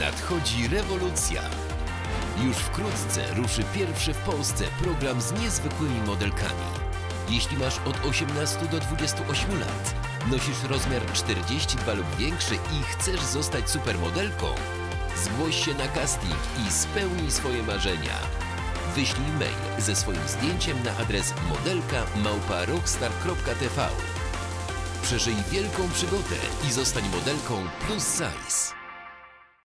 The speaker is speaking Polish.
Nadchodzi rewolucja. Już wkrótce ruszy pierwszy w Polsce program z niezwykłymi modelkami. Jeśli masz od 18 do 28 lat, nosisz rozmiar 42 lub większy i chcesz zostać supermodelką, zgłoś się na casting i spełnij swoje marzenia. Wyślij mail ze swoim zdjęciem na adres modelka@rockstar.tv. Przeżyj wielką przygodę i zostań modelką plus size.